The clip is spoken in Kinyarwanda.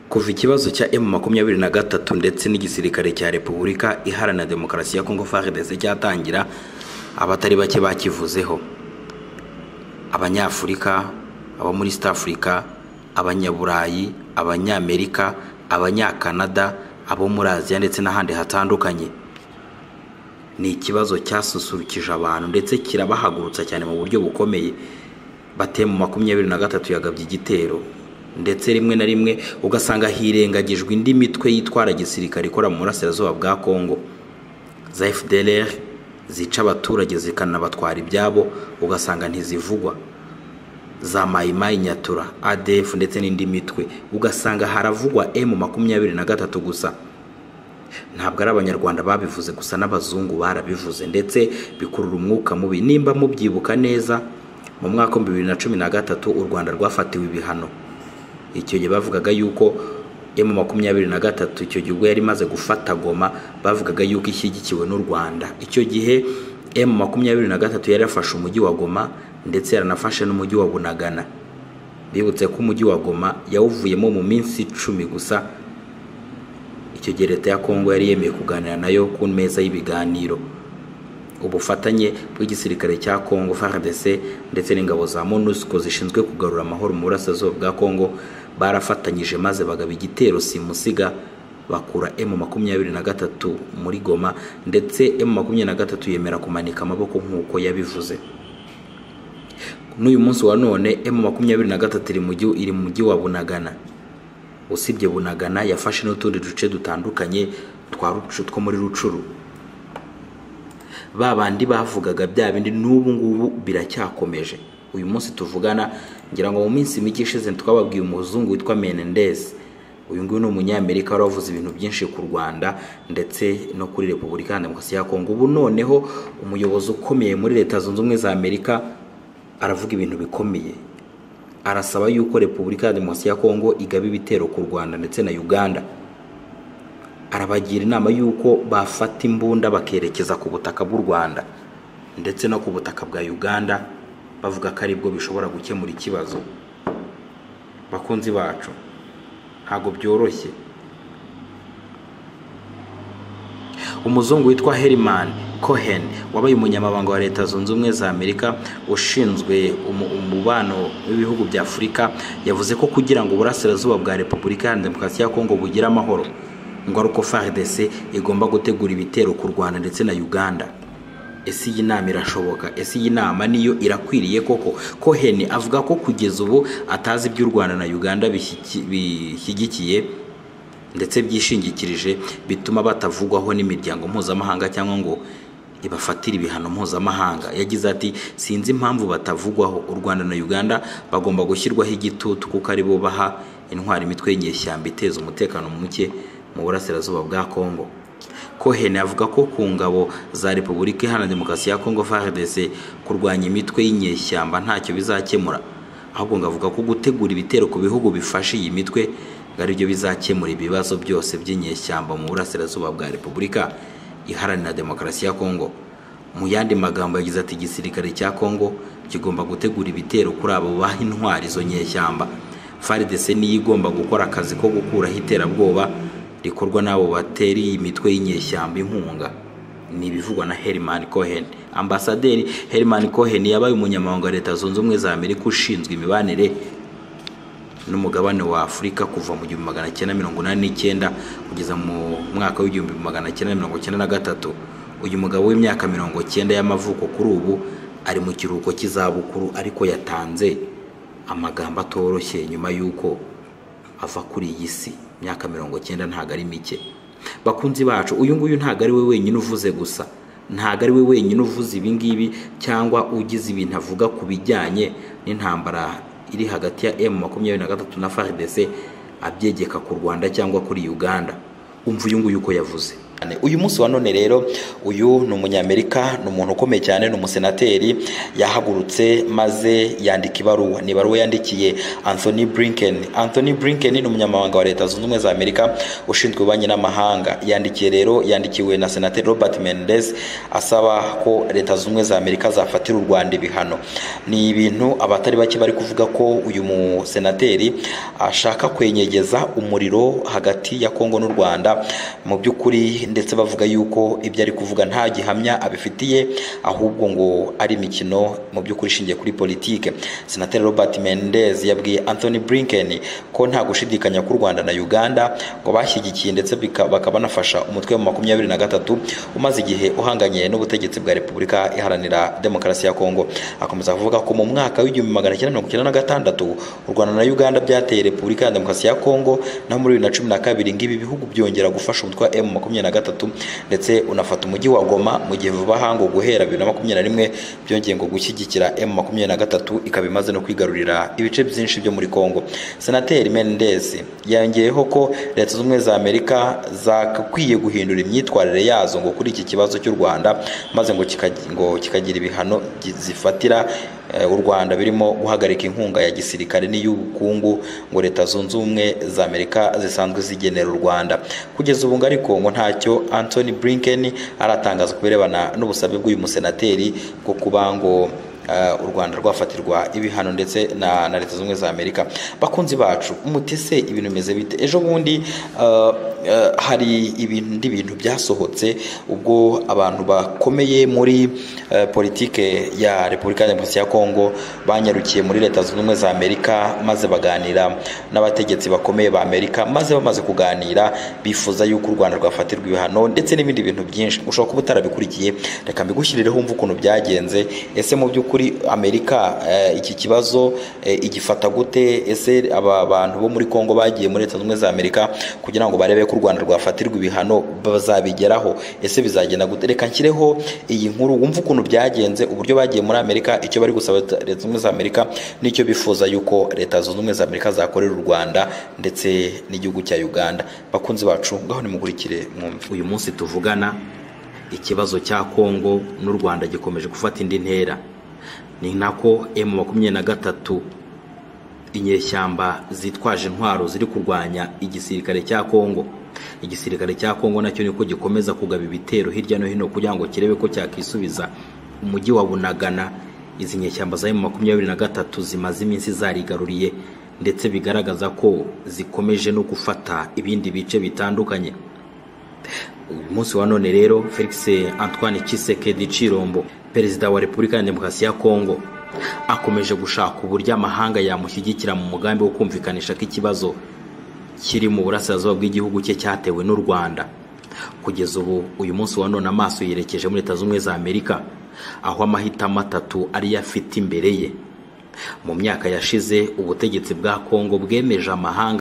Kuva ikibazo cya M23 ndetse n'igisirikare cya Repubulika Iharanira Demokarasi ya Kongo FARDC cyatangira, abatari bake bakivuzeho. Abanyafurika, abo muri East Africa, Abanyaburayi, Abanyamerika, Abanyakanada, abo muri Aziya ndetse n'ahandi hatandukanye. Ni ikibazo cyasusurukije abantu ndetse kirabahagurutsa cyane mu buryo bukomeye. Batemu 23 yagabye igitero, ndetse rimwe na rimwe ugasanga hirengagijwe indi mitwe yitwara gisirikare ikora mu burasirazuba bwa Kongo. Za FDLR zica abaturage zikanabatwara ibyabo, ugasanga ntizivugwa. Za Maimai Nyatura, ADF ndetse n'indi mitwe, ugasanga haravugwa M23 gusa. Ntabwo ari Abanyarwanda babivuze gusa, n'abazungu barabivuze ndetse bikurura umwuka mubi. Nimba mubyibuka neza, mu mwaka 2013 u Rwanda rwafatiwe ibihano. Icyo gihe bavugaga yuko M23 icyo gihe yari maze gufata Goma, bavugaga yuko ishyigikiwe n'u Rwanda. Icyo gihe M23 yari yafashe umujyi wa Goma ndetse yaranafashe n'umujyi wa Bunagana. Bibutse ko umujyi wa Goma yawuvuyemo mu minsi 10 gusa. Icyo gihe leta ya Kongo yari yemeye kuganira nayo ku meza y'ibiganiro. Ubufatanye bw'igisirikare cya Kongo FARDC ndetse n'ingabo za MONUSCO zishinzwe kugarura amahoro mu burasirazuba bwa Kongo barafatanyije maze bagaba igitero simusiga, bakura M23 muri Goma, ndetse M23 yemera kumanika amaboko nk'uko yabivuze. N'uyu munsi wa none M23 iri mu mujyi wa Bunagana. Usibye Bunagana, yafashe n'utundi duce dutandukanye two muri Rucuru. Babandi bavugaga bya bindi n'ubu ngubu biracyakomeje. Uyu munsi tuvugana, ngira ngo mu minsi mike ishize twababwiye umuzungu witwa Menendez. Uyu nguyu ni umunyamerika waravuze ibintu byinshi ku Rwanda ndetse no kuri Repubulika ya Demokarasi ya Kongo. Ubu noneho umuyobozi ukomeye muri Leta Zunze Ubumwe za Amerika aravuga ibintu bikomeye. Arasaba yuko Repubulika ya Demokarasi ya Kongo igaba ibitero ku Rwanda ndetse na Uganda. Arabagira inama yuko bafata imbunda bakerekeza ku butaka bw'u Rwanda ndetse no ku butaka bwa Uganda, bavuga ko aribwo bishobora gukemura ikibazo. Bakunzi bacu, ntago byoroshye. Umuzungu witwa Herman Cohen wabaye umunyamabanga wa Leta Zunze Ubumwe za Amerika ushinzwe umubano w'ibihugu bya Afurika, yavuze ko kugira ngo uburasirazuba bwa Repubulika ya Demokarasi ya Kongo bugire amahoro, ngo aruko FARDC igomba gutegura ibitero ku Rwanda ndetse na Uganda. Ese iyi nama irashoboka? Ese iyi nama niyo irakwiriye koko? Cohen avuga ko kugeza ubu atazi by'u Rwanda na Uganda bishyigikiye ndetse byishingikirije, bituma batavugwaho n'imiryango mpuzamahanga cyangwa ngo ibafatire ibihano mpuzamahanga. Yagize ati, sinzi impamvu batavugwaho. U Rwanda na Uganda bagomba gushyirwaho igitutu kuko ari bo baha intwari imitwe y'inyeshyamba iteza umutekano muke mu burasirazuba bwa Kongo. Cohen avuga ko ku ngabo za Repubulika Iharanira Demokarasi ya Kongo FARDC kurwanya imitwe y'inyeshyamba ntacyo bizakemura, ahubwo ngavuga ko gutegura ibitero ku bihugu bifashe iyi mitwe ngari byo bizakemura ibibazo byose by'inyeshyamba mu burasirazuba bwa Repubulika Iharanira Demokarasi ya Kongo. Mu yandi magambo yagize ati, igisirikare cya Kongo kigomba gutegura ibitero kuri abo baha intwari izo nyeshyamba. FARDC niyo igomba gukora akazi ko gukuraho iterabwoba rikorwa n'abo bateri imitwe y'inyeshyamba inkunga. Ni ibivugwa na Herman Cohen. Ambasaderi Herman Cohen yabaye umunyamabanga wa Leta Zunze Ubumwe za Amerika ushinzwe imibanire n'umugabane wa Afurika kuva mu 1989 kugeza mu mwaka wa 1993. Uyu mugabo w'imyaka 90 y'amavuko kuri ubu ari mu kiruhuko cy'izabukuru, ariko yatanze amagambo atoroshye nyuma yuko ava kuri iyi si. Myaka 90 ntago ari mike. Bakunzi bacu, uyu nguyu ntago ari we wenyine uvuze gusa, ntago ari we wenyine uvuze ibi ngibi cyangwa ugize ibintu avuga ku bijyanye n'intambara iri hagati ya M23 na FARDC abyegeka ku Rwanda cyangwa kuri Uganda. Umva uyu nguyu uko yavuze. Uyu munsi wa none rero uyu ni umunyamerika, ni umuntu ukomeye cyane, ni umusenateri, yahagurutse maze yandika ibaruwa. Ni ibaruwa yandikiye Anthony Blinken. Anthony Blinken ni umunyamabanga wa Leta Zunze Ubumwe za Amerika ushinzwe ububanyi n'amahanga. Yandikiwe na Senateri Robert Menendez asaba ko Leta Zunze Ubumwe za Amerika zafatira u Rwanda ibihano. Ni ibintu abatari bake bari kuvuga ko uyu musenateri ashaka kwenyegeza umuriro hagati ya Kongo n'u Rwanda, mu by'ukuri ndetse bavuga yuko ibyo ari kuvuga nta gihamya abifitiye, ahubwo ngo ari imikino mu by'ukuri ishingiye kuri politike. Senateri Robert Menendez yabwiye Anthony Blinken ko nta gushidikanya ku Rwanda na Uganda ngo bashyigikiye ndetse bakabanafasha umutwe wa 23 umaze igihe uhanganye n'ubutegetsi bwa Repubulika Iharanira Demokarasi ya Kongo. Akomeza kuvuga ko mu mwaka w'1996 u Rwanda na Uganda byateye Repubulika ya Demokarasi ya Kongo, na muri 2012 ngibi bihugu byongera gufasha umutwe wa M23 ndetse unafata umujyi wa Goma, mu gihe vuba hango guhera 2021 byongeye ngo gushyigikira M23 ikaba imaze no kwigarurira ibice byinshi byo muri Kongo. Senateri Menendez yangeyeho ko Leta Zunze Ubumwe za Amerika zakwiye guhindura imyitwarire yazo ngo kuri iki kibazo cy'u Rwanda, maze ngo kikagira ibihano zifatira u Rwanda birimo guhagarika inkunga ya gisirikare n'iy'ubukungu ngo Leta Zunze Ubumwe za Amerika zisanzwe zigenera u Rwanda. Kugeza ubu ariko ngo ntacyo Anthony Blinken aratangaza kubirebana n'ubusabe bw'uyu musenateri bwo kuba ngo u Rwanda rwafatirwa ibihano ndetse na Leta Zunze Ubumwe za Amerika. Bakunzi bacu, umutese ibintu bimeze bite? Ejo bundi hari ibindi bintu byasohotse ubwo abantu bakomeye muri politike ya Repubulika ya Demokarasi ya Kongo banyarukiye muri Leta Zunze Ubumwe za Amerika, maze baganira n'abategetsi bakomeye ba Amerika, maze bamaze kuganira bifuza yuko u Rwanda rwafatirwa ibihano ndetse n'ibindi bintu byinshi. Ushobora kuba utarabikurikiye, reka mbigushyirireho umva ukuntu byagenze. Ese mu by'ukuri Amerika iki kibazo igifata gute? Ese aba bantu bo muri Kongo bagiye muri Leta Zunze Ubumwe za Amerika kugira ngo barebe ko u Rwanda rwafatirwa ibihano bazabigeraho? Ese bizagenda gute? Reka nshyireho iyi nkuru wumva ukuntu byagenze, uburyo bagiye muri Amerika, icyo bari gusaba Leta Zunze Ubumwe za Amerika n'icyo bifuza yuko Leta Zunze Ubumwe za Amerika zakorera u Rwanda ndetse n'igihugu cya Uganda. Bakunzi bacu, ngaho nimugurikire mwumve. Uyu munsi tuvugana, ikibazo cya Kongo n'u Rwanda gikomeje gufata indi ntera. Ni nako M23 inyeshyamba zitwaje intwaro ziri kurwanya igisirikare cya Kongo. Igisirikare cya Kongo nacyo niko gikomeza kugaba ibitero hirya no hino kugira ngo kirebe ko cyakisubiza umujyi wa Bunagana. Izi nyeshyamba za M23 zimaze iminsi zarigaruriye ndetse bigaragaza ko zikomeje no gufata ibindi bice bitandukanye. Uyu munsi wa none rero Felix Antoine Tshisekedi Tshilombo, perezida wa Repubulika ya Demokarasi ya Kongo, akomeje gushaka uburyo amahanga yamushyigikira mu mugambi wo kumvikanisha ko ikibazo kiri mu burasirazuba bw'igihugu cye cyatewe n'u Rwanda. Kugeza ubu uyu munsi wa none amaso yerekeje muri Leta Zunze Ubumwe za Amerika, aho amahitamo atatu ari yafite imbere ye. Mu myaka yashize ubutegetsi bwa Kongo bwemeje amahanga